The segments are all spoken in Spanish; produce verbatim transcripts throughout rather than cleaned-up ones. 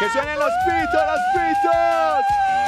¡Que suenen los pitos, los pitos!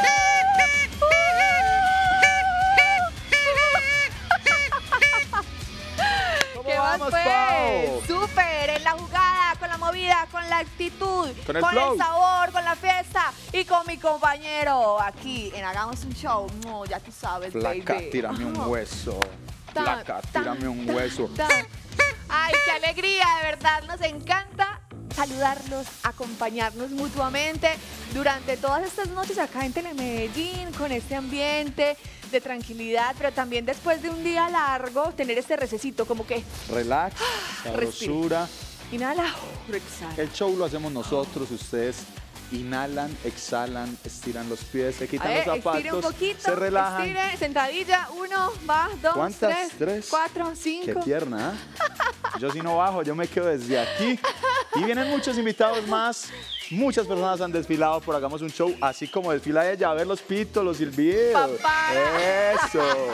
¿Qué más fue? Súper, en la jugada, con la movida, con la actitud, con el, con flow. el sabor, con la fiesta y con mi compañero aquí en Hagamos un Show. No, ya tú sabes, Flaca, baby. tírame un hueso. Flaca, tírame un hueso. Ay, qué alegría, de verdad, nos encanta saludarlos, acompañarnos mutuamente durante todas estas noches acá en Telemedellín, con este ambiente de tranquilidad, pero también después de un día largo, tener este recesito, como que... Relax, sabrosura. Inhala, exhala. El show lo hacemos nosotros, ustedes inhalan, exhalan, estiran los pies, se quitan ver, los zapatos, estire un poquito, se relajan. Estire, sentadilla, uno, va, dos, ¿Cuántas? tres, Tres. cuatro, cinco. Qué pierna, ¿eh? Yo si no bajo, yo me quedo desde aquí. Y vienen muchos invitados más. Muchas personas han desfilado por Hagamos un Show, así como desfila ella, a ver los pitos, los silbidos. Papá. Eso.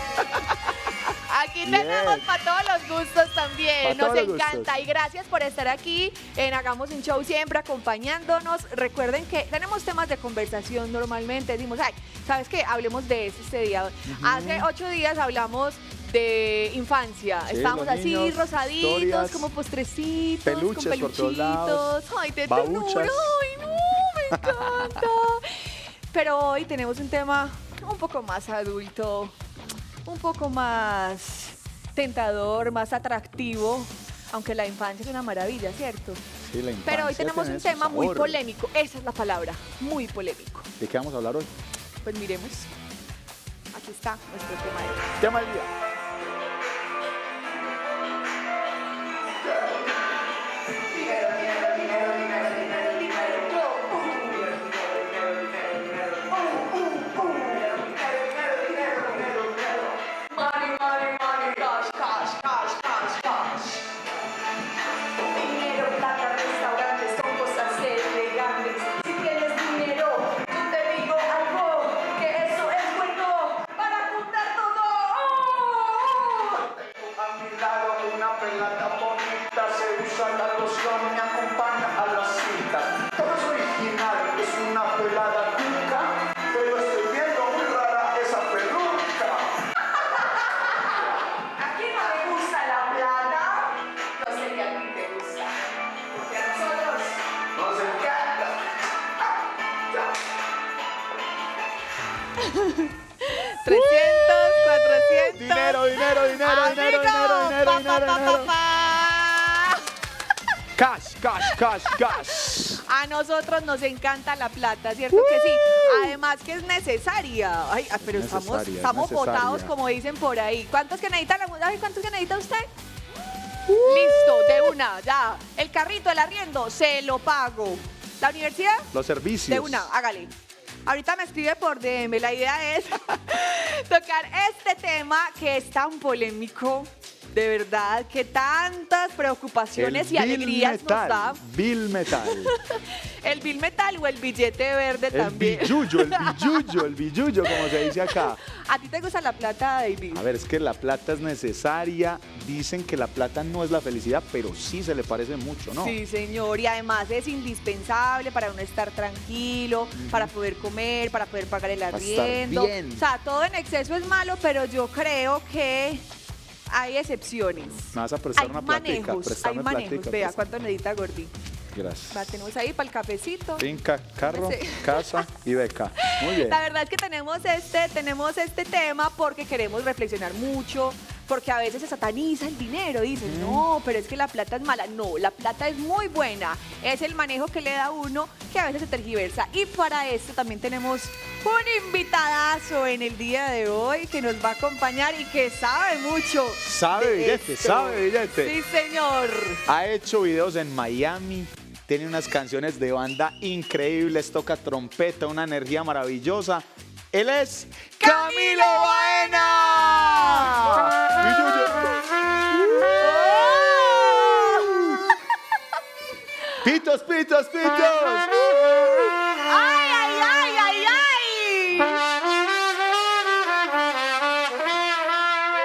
Aquí tenemos para todos los gustos también, Pa nos todos los encanta gustos. y gracias por estar aquí en Hagamos un Show siempre acompañándonos. Recuerden que tenemos temas de conversación normalmente, decimos, ay, ¿sabes qué? Hablemos de eso este día. Uh-huh. Hace ocho días hablamos de infancia, Sí, estábamos los así niños, rosaditos, historias, como postrecitos, peluches con por todos lados, peluchitos, ay, de babuchas. ternura, ay, no, me encanta. Pero hoy tenemos un tema un poco más adulto, un poco más tentador, más atractivo, aunque la infancia es una maravilla, ¿cierto? Sí, la infancia Pero hoy tenemos tiene un su tema muy sabor. polémico, esa es la palabra, muy polémico. ¿De qué vamos a hablar hoy? Pues miremos, aquí está nuestro tema de hoy. Tema del día. trescientos, cuatrocientos. Dinero, dinero, dinero, dinero, dinero, dinero, Pa, dinero, pa, pa, dinero. pa, pa. Cash, cash, cash, cash. A nosotros nos encanta la plata, ¿cierto que sí? Además que es necesaria. Ay, ah, pero estamos, Necesaria, es estamos necesaria. botados, como dicen por ahí. ¿Cuántos que necesita la mujer? ¿Cuántos que necesita usted? Listo, de una, ya. El carrito, el arriendo, se lo pago. ¿La universidad? Los servicios. De una, hágale. Ahorita me escribe por D M. La idea es tocar este tema que es tan polémico, de verdad, que tantas preocupaciones El y bill alegrías metal, nos da. Bill metal. El bill metal o el billete verde El también. billullo, el billullo, el billullo, como se dice acá. ¿A ti te gusta la plata, David? A ver, es que la plata es necesaria. Dicen que la plata no es la felicidad, pero sí se le parece mucho, ¿no? Sí, señor, y además es indispensable para uno estar tranquilo, uh-huh. para poder comer, para poder pagar el arriendo. Para estar bien. O sea, todo en exceso es malo, pero yo creo que hay excepciones. Me vas a prestar hay una platica, manejos, préstame hay manejos. platica, Vea, préstame. ¿cuánto necesita, Gordi? Gracias. La tenemos ahí para el cafecito. Finca, carro, Sí. casa y beca. Muy bien. La verdad es que tenemos este, tenemos este tema porque queremos reflexionar mucho, porque a veces se sataniza el dinero, dicen, mm. no, pero es que la plata es mala. No, la plata es muy buena, es el manejo que le da uno que a veces se tergiversa. Y para esto también tenemos un invitadazo en el día de hoy que nos va a acompañar y que sabe mucho. Sabe billete, esto. sabe billete. Sí, señor. Ha hecho videos en Miami. Tiene unas canciones de banda increíbles, toca trompeta, una energía maravillosa. Él es Camilo Baena. Pitos, pitos, pitos. ¡Ay, ay, ay, ay, ay!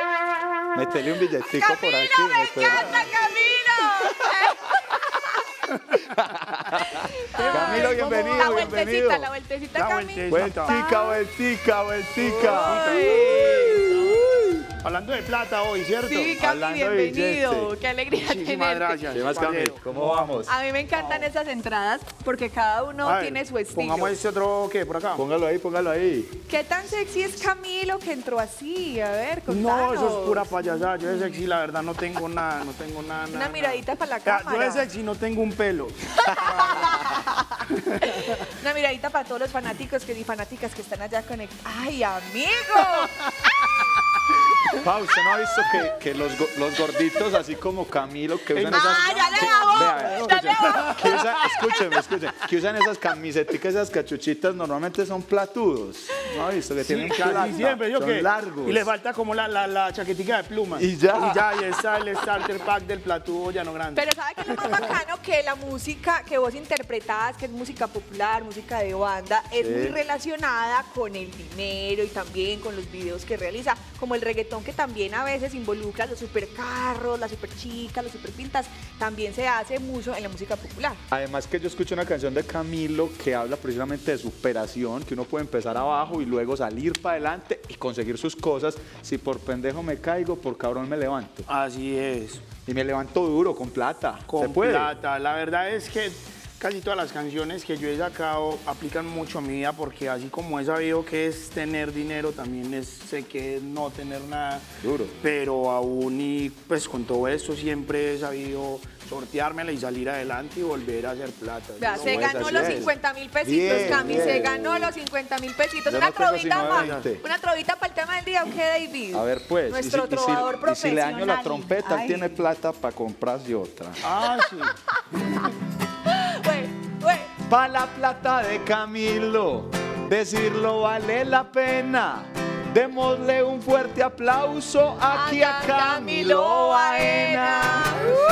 Métele un billetico Camilo, por aquí. me encanta, Camilo. Camilo, bienvenido, La bienvenido. vueltecita, la vueltecita, La Camilo. Vueltica, vueltica, vueltica. Hablando de plata hoy, ¿cierto? Sí, Cami, Hablando de bienvenido. billete. Qué alegría Muchísimas tenerte. gracias. ¿Qué más, Camilo? Caballero. ¿Cómo vamos? A mí me encantan esas entradas porque cada uno A ver, tiene su estilo. Pongamos este otro, ¿qué? Por acá. Póngalo ahí, póngalo ahí. ¿Qué tan sexy es Camilo que entró así? A ver, No, contanos. eso es pura payasada. Yo de sexy, la verdad, no tengo nada, no tengo nada. Una nada, miradita para la nada. Yo cámara. de sexy no tengo un pelo. Una miradita para todos los fanáticos que, y fanáticas que están allá conectados. ¡Ay, amigo! Pa, ¿usted no ha visto que, que los, go- los gorditos, así como Camilo, que usan esas... ¡Ah, ya le que- bajó! vea, vea, ¡Ya le escuchen, bajó! que usan, escúcheme, escúcheme, que usan esas camiseticas, esas cachuchitas, normalmente son platudos. ¿No ha visto? Que tienen Casi plata, siempre, ¿yo son qué? largos. Y le falta como la, la, la chaquetica de plumas. Y ya. Y ya, y está el starter pack del platudo llano grande. Pero ¿sabe qué es lo más bacano? Que la música que vos interpretás, que es música popular, música de banda, es Sí. muy relacionada con el dinero y también con los videos que realiza, como el reggaetón que también a veces involucra los supercarros, las superchicas, las superpintas, también se hace mucho en la música popular. Además que yo escucho una canción de Camilo que habla precisamente de superación, que uno puede empezar abajo y luego salir para adelante y conseguir sus cosas. Si por pendejo me caigo, por cabrón me levanto. Así es. Y me levanto duro, con plata. Con ¿Se puede? plata. La verdad es que casi todas las canciones que yo he sacado aplican mucho a mi vida porque así como he sabido que es tener dinero, también es, sé que es no tener nada. Duro. Pero aún y pues con todo esto siempre he sabido sorteármela y salir adelante y volver a hacer plata. Vea, ¿no? se es, ganó así los es. cincuenta mil pesitos, Bien, Cami, bien. se ganó los cincuenta mil pesitos. Yo Una no tengo trovita sino más, veinte. una trovita para el tema del día, ¿o qué, David? A ver, pues. Nuestro y si, y si- trovador y si profesional. le daño la trompeta, él Ay. tiene plata para comprarse otra. Ah, sí. Güey, güey. Pa' la plata de Camilo, decirlo vale la pena. Démosle un fuerte aplauso aquí a Camilo Baena.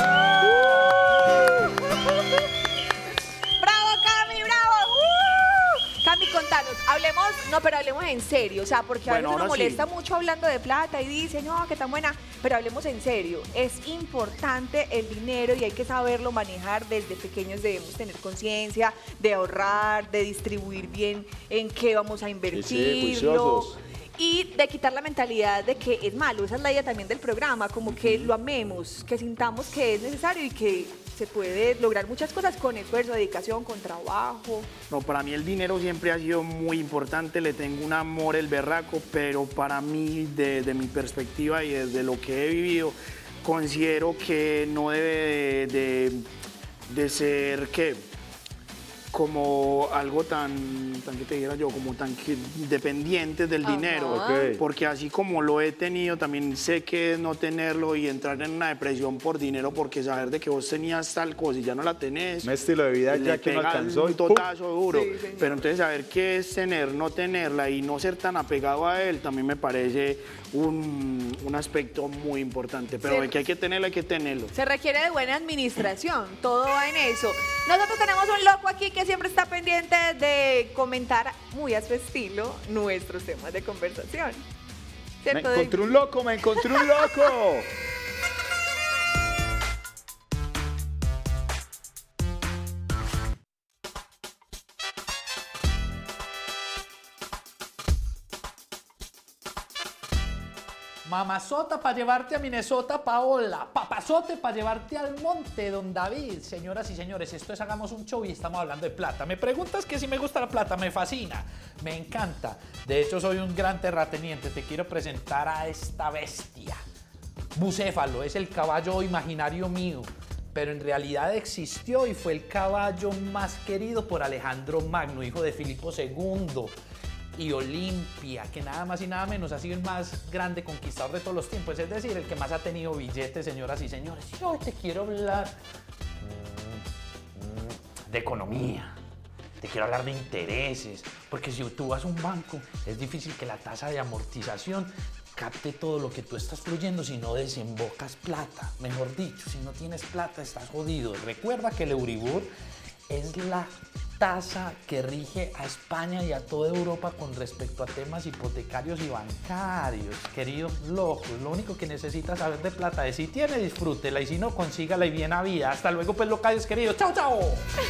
¡Bravo, Cami, bravo! ¡Uh! Cami, contanos, hablemos, no, pero hablemos en serio, o sea, porque a Bueno, veces uno ahora sí. molesta mucho hablando de plata y dice, no, que tan buena, pero hablemos en serio, es importante el dinero y hay que saberlo manejar desde pequeños, debemos tener conciencia de ahorrar, de distribuir bien en qué vamos a invertirlo. juiciosos. Y de quitar la mentalidad de que es malo, esa es la idea también del programa, como que lo amemos, que sintamos que es necesario y que se puede lograr muchas cosas con esfuerzo, dedicación, con trabajo. No, para mí el dinero siempre ha sido muy importante, le tengo un amor el berraco, pero para mí, desde mi perspectiva y desde lo que he vivido, considero que no debe de, de, de ser, ¿qué? Como algo tan, tan que te dijera yo, como tan que dependiente del Ajá. dinero. Ok. Porque así como lo he tenido, también sé que es no tenerlo y entrar en una depresión por dinero, porque saber de que vos tenías tal cosa y ya no la tenés. Un estilo de vida le ya que uno pega alcanzó y un ¡pum! totazo duro. Sí, señor. Pero entonces saber qué es tener, no tenerla y no ser tan apegado a él, también me parece un, un aspecto muy importante. Pero Sí. de que hay que tenerlo, hay que tenerlo. Se requiere de buena administración, todo va en eso. Nosotros tenemos un loco aquí que siempre está pendiente de comentar muy a su estilo nuestros temas de conversación. Me ¿Cierto, David? encontré un loco, me encontré un loco. Mamazota para llevarte a Minnesota, Paola. Papazote para llevarte al monte, don David. Señoras y señores, esto es Hagamos un Show y estamos hablando de plata. Me preguntas que si me gusta la plata, me fascina, me encanta. De hecho, soy un gran terrateniente. Te quiero presentar a esta bestia. Bucéfalo, es el caballo imaginario mío, pero en realidad existió y fue el caballo más querido por Alejandro Magno, hijo de Filipo segundo. Y Olimpia, que nada más y nada menos ha sido el más grande conquistador de todos los tiempos, es decir, el que más ha tenido billetes, señoras y señores. Y hoy te quiero hablar mm, mm, de economía, te quiero hablar de intereses, porque si tú vas a un banco, es difícil que la tasa de amortización capte todo lo que tú estás fluyendo si no desembocas plata. Mejor dicho, si no tienes plata, estás jodido. Recuerda que el Euribor es la tasa que rige a España y a toda Europa con respecto a temas hipotecarios y bancarios. Queridos locos, lo único que necesita saber de plata es si tiene, disfrútela, y si no, consígala y bien a vida. Hasta luego, pues, locales queridos. ¡Chao, chao!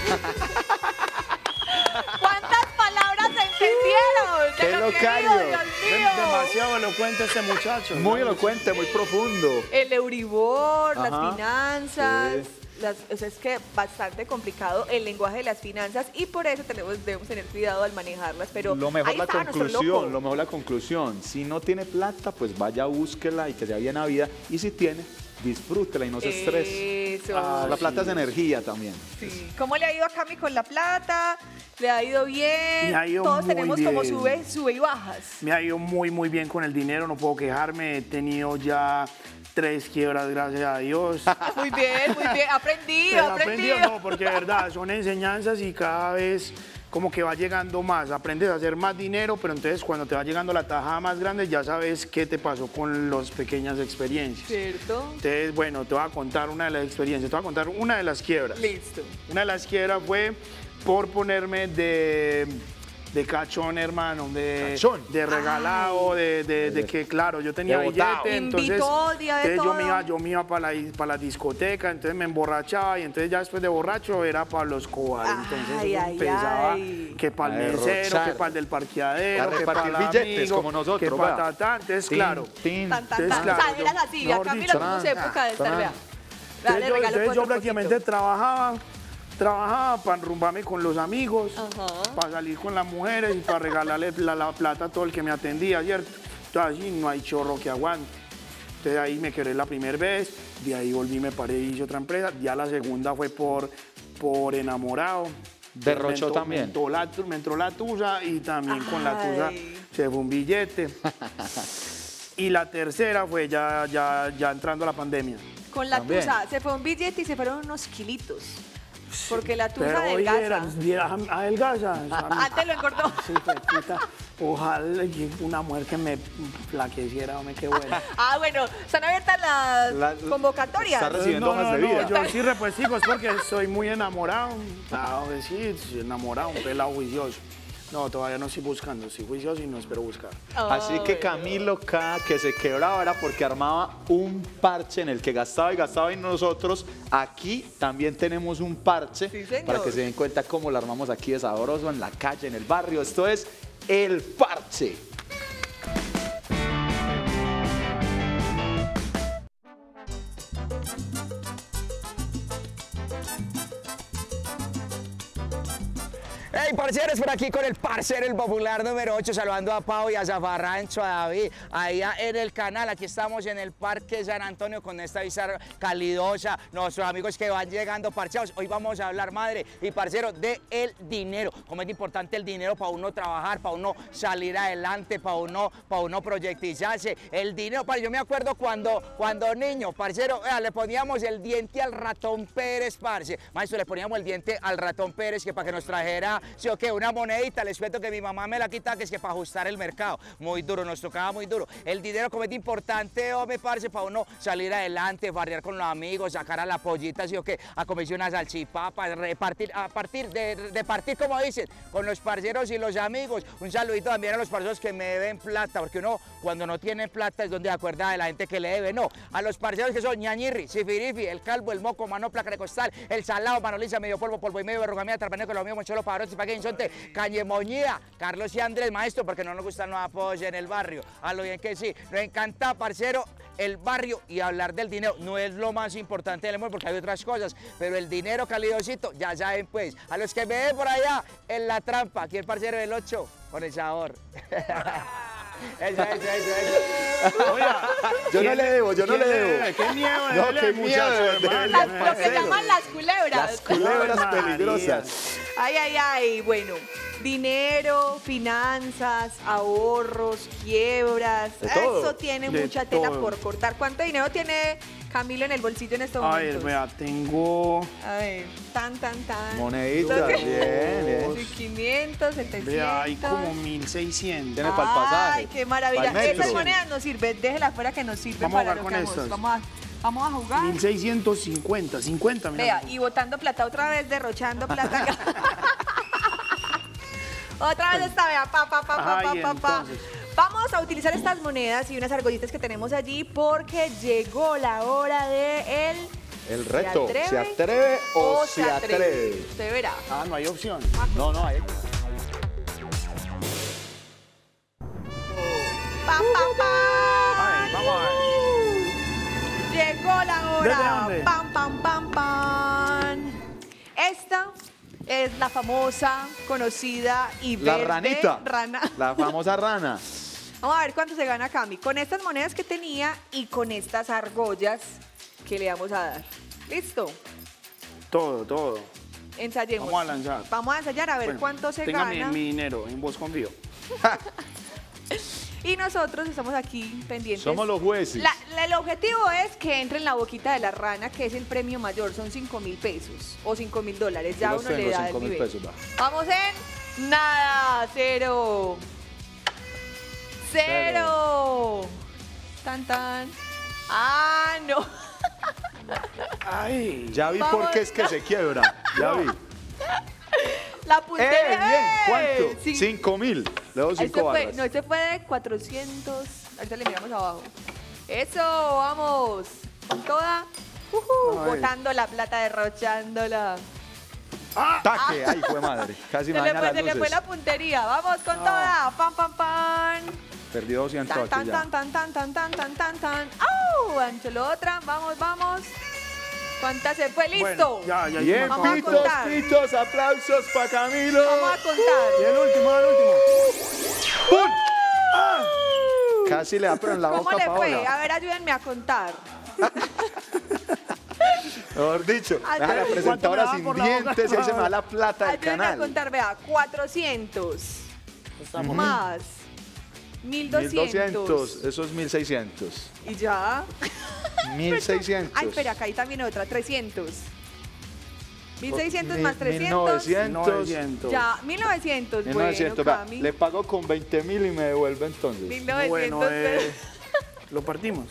¿Cuántas palabras entendieron? ¡Qué De lo locario! querido, Dios mío. Es demasiado elocuente este muchacho. Muy ¿no? elocuente, muy profundo. El Euribor, Ajá, las finanzas, sí. las, o sea, es que bastante complicado el lenguaje de las finanzas y por eso tenemos, debemos tener cuidado al manejarlas, pero Lo mejor ahí la está nuestro loco. conclusión, lo mejor la conclusión. Si no tiene plata, pues vaya, búsquela y que sea bien a vida. Y si tiene, disfrútela y no se estrese. Eso. Ah, La plata sí. es energía también. Sí. ¿Cómo le ha ido a Cami con la plata? ¿Le ha ido bien? Me ha ido Todos muy tenemos como bien. sube, sube y bajas. Me ha ido muy, muy bien con el dinero, no puedo quejarme. He tenido ya tres quiebras, gracias a Dios. Muy bien, muy bien. Aprendido, Pero aprendido. aprendido no, porque de verdad son enseñanzas y cada vez como que va llegando más. Aprendes a hacer más dinero, pero entonces cuando te va llegando la tajada más grande ya sabes qué te pasó con las pequeñas experiencias. ¿Cierto? Entonces, bueno, te voy a contar una de las experiencias, te voy a contar una de las quiebras. Listo. Una de las quiebras fue por ponerme de, de cachón, hermano, de, Cachón. de regalado, de, de- de que, claro, yo tenía De botado. billete, entonces, Invitó el día de entonces yo me todo. iba, yo me iba para la, para la discoteca, entonces me emborrachaba y entonces ya después de borracho era para los Escobar. Entonces Ay, eso ay, empezaba ay. que para A el mesero, derrochar. que para el del parqueadero, A que repartir para el billetes amigo, como nosotros, que para vea. tatán. Entonces, Tin, claro. tin. Tan, tan, Entonces, tan. claro, o sea, yo- eras así, mejor a Cami dicho, la puso tan, época de estar, tan. vea. Vea, Entonces le yo, regalo entonces yo otro prácticamente poquito. trabajaba, trabajaba para enrumbarme con los amigos, Ajá. para salir con las mujeres y para regalarle la, la plata a todo el que me atendía, ¿cierto? Entonces así no hay chorro que aguante. Entonces ahí me quedé la primera vez, de ahí volví, me paré y hice otra empresa. Ya la segunda fue por, por enamorado. Derrochó Me entró- también. Me entró, la, me entró la tusa y también con la tusa Ay. se fue un billete. Y la tercera fue ya, ya, ya entrando la pandemia. Con la También. tusa, se fue un billete y se fueron unos kilitos. Porque la tusa Pero adelgaza. vieras, vieras, adelgaza. Antes lo engordó. Sí, pues, puta. Ojalá y una mujer que me flaqueciera, hombre, qué buena. Ah, bueno, están abiertas las La- convocatorias. está recibiendo hojas de vida. yo sí repuestico, es porque soy muy enamorado. Claro que sí, soy enamorado, un pelado juicioso. No, todavía no estoy buscando, estoy juicioso y no espero buscar. Así Ay, que Camilo K, que se quebraba era porque armaba un parche en el que gastaba y gastaba, y nosotros aquí también tenemos un parche Sí, señor. para que se den cuenta cómo lo armamos aquí de sabroso en la calle, en el barrio. Esto es El Parche. Hey, parceros, por aquí con el parcero, el popular número ocho, saludando a Pau y a Zafarrancho, a David, allá en el canal. Aquí estamos en el Parque San Antonio con esta vista calidosa, nuestros amigos que van llegando parchados. Hoy vamos a hablar, madre y parcero, de el dinero. Cómo es importante el dinero para uno trabajar, para uno salir adelante, para uno, para uno proyectizarse. El dinero, parce, yo me acuerdo cuando, cuando niño, parcero, vea, le poníamos el diente al ratón Pérez, parce. Maestro, le poníamos el diente al ratón Pérez que para que nos trajera, sí o qué, una monedita. Les cuento que mi mamá me la quitaba, que es que para ajustar el mercado. Muy duro, nos tocaba muy duro. El dinero como es importante, hombre, parce, para uno salir adelante, barrear con los amigos, sacar a la pollita, sí o qué, a comerse una salchipapa, repartir, a partir de, de partir, como dicen, con los parceros y los amigos. Un saludito también a los parceros que me deben plata, porque uno cuando no tiene plata es donde se acuerda de la gente que le debe. No, a los parceros que son ñañirri, sifirifi, el calvo, el moco, mano, placa de costal, el salado, manoliza, medio polvo, polvo y medio, verrugamía, trapaneo, que lo mío, moncholo, padrotes, paquín, sonte, cañemoñía, Carlos y Andrés, maestro, porque no nos gustan los apoyos en el barrio. A lo bien que sí, nos encanta, parcero, el barrio, y hablar del dinero no es lo más importante del mundo porque hay otras cosas, pero el dinero calidosito, ya saben pues, a los que me ven por allá en la trampa, aquí el parcero del ocho, con el sabor. Eso, eso, eso, eso. Oiga, Yo no le debo, yo no le ¿quién debo. debe? Qué miedo, No, dele, qué miedo, muchacho, dele, hermano. Las- lo que parcero. llaman las culebras. Las culebras Ay, María. peligrosas. Ay, ay, ay, bueno, dinero, finanzas, ahorros, quiebras, De todo. eso tiene De mucha tela todo. por cortar. ¿Cuánto dinero tiene Camilo en el bolsillo en estos A ver, momentos? vea, tengo, A ver, tan, tan, tan. Moneditas, bien, bien. Sí, quinientos, setecientos. vea, hay como mil seiscientos. Tiene para el pasaje. Ay, qué maravilla. Pa'l metro. Esas monedas nos sirven, déjela fuera que nos sirven Vamos a para jugar lo con que hagamos. estas. Vamos a, vamos a jugar. mil seiscientos cincuenta, cincuenta, mira. Vea, y botando plata otra vez, derrochando plata. Otra vez esta, vea, pa, pa, pa, pa, Ay, pa, pa, pa. entonces. Vamos a utilizar estas monedas y unas argollitas que tenemos allí porque llegó la hora de el... El reto, ¿se atreve o se atreve? Usted verá. Ah, no hay opción. No, no, hay. Pa, pa, pa. Ay, vamos a ver. Llegó la ¿Desde hora. dónde? Pam, pam, pam, pam. Esta es la famosa, conocida y La verde ranita. rana. La famosa rana. Vamos a ver cuánto se gana Cami con estas monedas que tenía y con estas argollas que le vamos a dar. ¿Listo? Todo, todo. Ensayemos. Vamos a lanzar. Vamos a ensayar a ver Bueno, cuánto se tenga gana. Mi, mi dinero, en vos confío. Y nosotros estamos aquí pendientes. Somos los jueces. La- la- el objetivo es que entre en la boquita de la rana, que es el premio mayor, son cinco mil pesos o cinco mil dólares. Ya Yo los uno le tengo, da el cinco mil nivel. pesos, va. Vamos en nada, cero. Cero. Tan, tan. Ah, no. Ay. Ya vi Vamos. por qué es que se quiebra. Ya vi. La ¡Eh, puntería. bien! ¡eh! ¿Cuánto? Sí. Cinco mil. Le doy Este cinco fue, barras. no, este fue de cuatrocientos. Ahorita le miramos abajo. Eso, vamos. Con toda. Ujú, Ay. botando la plata, derrochándola. ¡Taque! ¡Ay, fue madre! Casi Se me le, daña fue, las se le fue luces. la puntería. Vamos con toda. Pam, pam, pam. Perdí doscientos Tan, aquí tan, ya. tan, tan, tan, tan, tan, tan, tan, tan. ¡Au! Ancholo otra. Vamos, vamos. ¿Cuántas se fue? ¡Listo! Bueno, ya, ya. Bien, Vamos a pitos, contar. pitos, aplausos para Camilo. Vamos a contar. Y el último, el último. ¡Pum! Casi le da pero en la ¿Cómo boca a le fue? Paola. A ver, ayúdenme a contar. Mejor dicho, Ay, deja la pero presentadora ¿cuánto me sin da por la boca? dientes y ahí se me da la plata del Ayúdenme a canal. contar, vea. cuatrocientos. Más. mil doscientos. mil doscientos, eso es mil seiscientos. Y ya. mil seiscientos. Ay, espera, acá hay también otra. trescientos. mil seiscientos Mil- más trescientos. mil novecientos. novecientos. Ya, mil novecientos. mil Bueno, novecientos. Vea, Cami. le pago con veinte mil y me devuelve entonces. mil novecientos. Bueno, eh, lo partimos.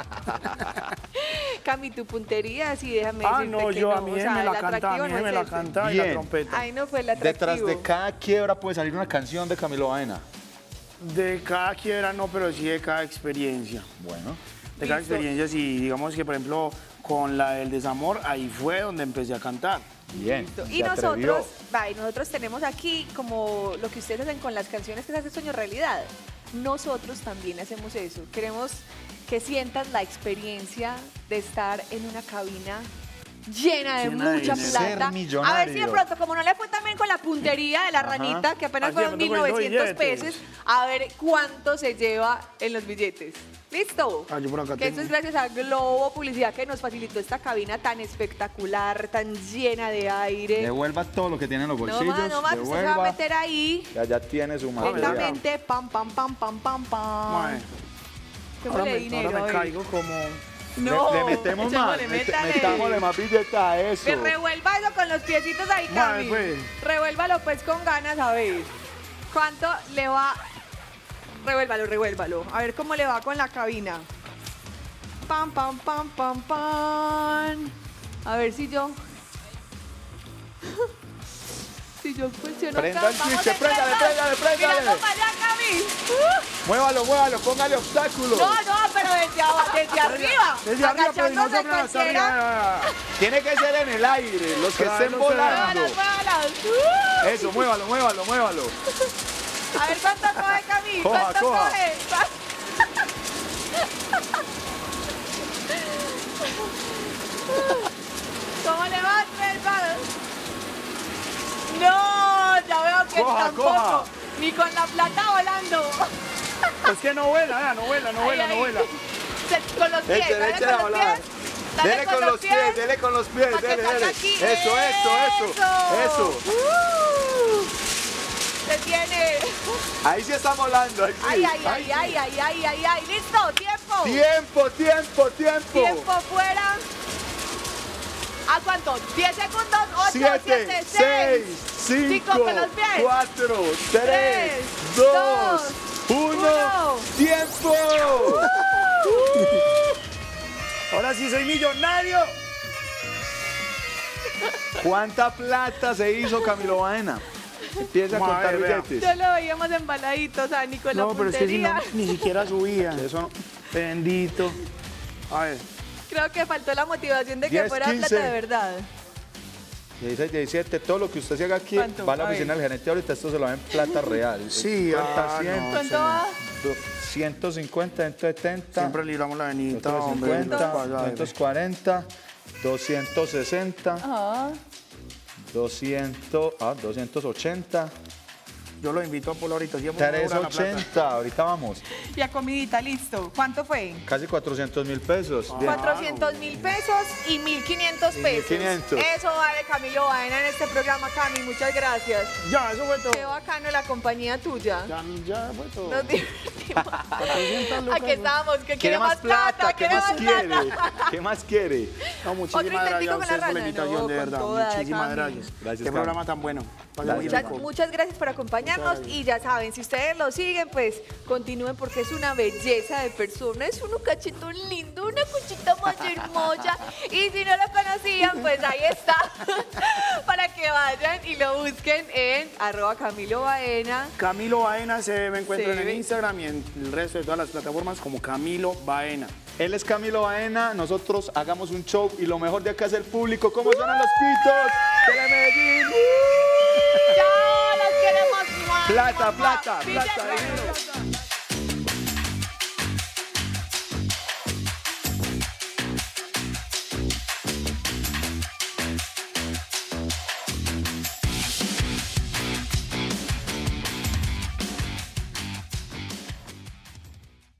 Cami, tu puntería, sí, déjame Ah, decirte no, que yo no. a mí O me sea, el la canta, a atractivo mí no me es la ese. canta y la Bien. trompeta. Ay, no fue el atractivo. Detrás de cada quiebra puede salir una canción de Camilo Baena. De cada quiebra no, pero sí de cada experiencia. Bueno. De cada Listo. experiencia, sí, digamos que por ejemplo con la del desamor, ahí fue donde empecé a cantar. Bien. Y se nosotros, atrevió. va, y nosotros tenemos aquí como lo que ustedes hacen con las canciones que se hace sueño realidad. Nosotros también hacemos eso. Queremos que sientas la experiencia de estar en una cabina llena de Llena de mucha dinero. plata. Ser A ver si de millonario. pronto, como no le fue también con la puntería de la ranita, que apenas Así fueron de mil pronto con los novecientos billetes. pesos, a ver cuánto se lleva en los billetes. ¿Listo? Ah, yo por acá que eso tengo. es gracias a Globo Publicidad que nos facilitó esta cabina tan espectacular, tan llena de aire. Devuelva todo lo que tiene en los No bolsillos. más, no más, usted se va a devuelva. meter ahí Ya, ya tiene su material. lentamente, pam, pam, pam, pam, pam, pam. Mae, Démosle ahora me, dinero, ahora a me ver. caigo como... No, le, le metemos más. echémosle, mete- métale. metámosle más billeta a eso. Que revuelva eso con los piecitos ahí, Mae, Cami. pues. Revuélvalo pues con ganas, a ver. ¿Cuánto le va? Revuélvalo, revuélvalo. A ver cómo le va con la cabina. Pam, pam, pam, pam, pam. A ver si yo... si yo funciono Prenda acá. el Vamos switch, a préndale, empezar. préndale, préndale. Mirando para allá, Cami. Uh. Muévalo, muévalo, póngale obstáculos. No, no, pero desde, abajo, desde arriba. Desde arriba, pero no agachándose soplan hasta arriba. cualquiera. ya, ya, Tiene que ser en el aire, los que Pero estén no se volando. Muévalas, muévalas. Uh. Eso, muévalo, muévalo, muévalo. A ver cuánto coge, Cami. Coja, ¿Cuánto coja. coge? ¿Cómo le va, tres balas? No, ya veo que Coja, tampoco. coja. Ni con la plata volando. ya. Es que no vuela, ya, no vuela, no vuela, Ay, no ay. vuela. Se- Con los pies, Eche, dale eche con la los volada. pies. Dale Dele con los pies, dele con los pies, Pa' que dele, salga dele. aquí. Eso, eso, eso, eso. Uh, se tiene. Ahí sí está volando, ahí sí. Ay, ay, ay, ay, ay, ay, ay, ay. Listo, tiempo. Tiempo, tiempo, tiempo. Tiempo fuera. ¿A cuánto? diez segundos. ocho, Siete, siete, seis, cinco cinco, con los pies. cuatro, tres, Tres, dos, dos, uno. uno. ¡Tiempo! Ahora sí soy millonario. ¿Cuánta plata se hizo Camilo Baena? Empieza a Vamos a contar ver, vea. billetes. Ya lo veíamos embaladitos, Ani, con la No, pero es que si no, puntería. ni siquiera subía. Eso no. Bendito. A ver. Creo que faltó la motivación de que diez, fuera quince. plata de verdad. dieciséis, diecisiete, todo lo que usted se haga aquí ¿Cuánto? va a la A ver. oficina del gerente ahorita, esto se lo va en plata real. Sí, ah, cien, no, ¿Cuánto va? ciento cincuenta, ciento setenta, Siempre libramos la venita, hombre. ciento cincuenta, Vaya, vaya. ciento cuarenta, doscientos sesenta, Ajá. doscientos, ah, doscientos ochenta, Yo lo invito a Polo ahorita. siempre me cobran la plata. trescientos ochenta, ahorita vamos, Y a comidita, listo. ¿Cuánto fue? casi cuatrocientos mil pesos. Bien. cuatrocientos mil pesos y mil quinientos Y pesos. mil quinientos. Eso vale Camilo Baena en este programa, Cami. Muchas gracias. Ya, eso fue todo. Qué bacano la compañía tuya. Ya, ya fue todo. Nos divertimos. cuatrocientos lucas, Aquí estamos. ¿Qué ¿Quiere más plata? ¿Qué ¿Quiere más más quiere? plata? ¿Qué más quiere? No, Otro muchísimas intentico gracias a con la ustedes por la rana. invitación, No, de con verdad. toda, Muchísimas Cami. gracias. Gracias, Qué Cami. programa tan bueno. Pase muy Muchas, rico. muchas gracias por acompañarnos y ya saben, si ustedes lo siguen, pues continúen porque es una belleza de persona, es un cachetón lindo, una cuchita más hermosa y si no lo conocían, pues ahí está, para que vayan y lo busquen en arroba Camilo Baena. Camilo Baena se me encuentran Sí. en Instagram y en el resto de todas las plataformas como Camilo Baena. Él es Camilo Baena, nosotros hagamos un show y lo mejor de acá es el público. ¿Cómo suenan los pitos? ¡Telemedellín! ¡Chao! ¡Los queremos! ¡Mua, Plata, mua, mua! plata, Billetes. plata, dinero.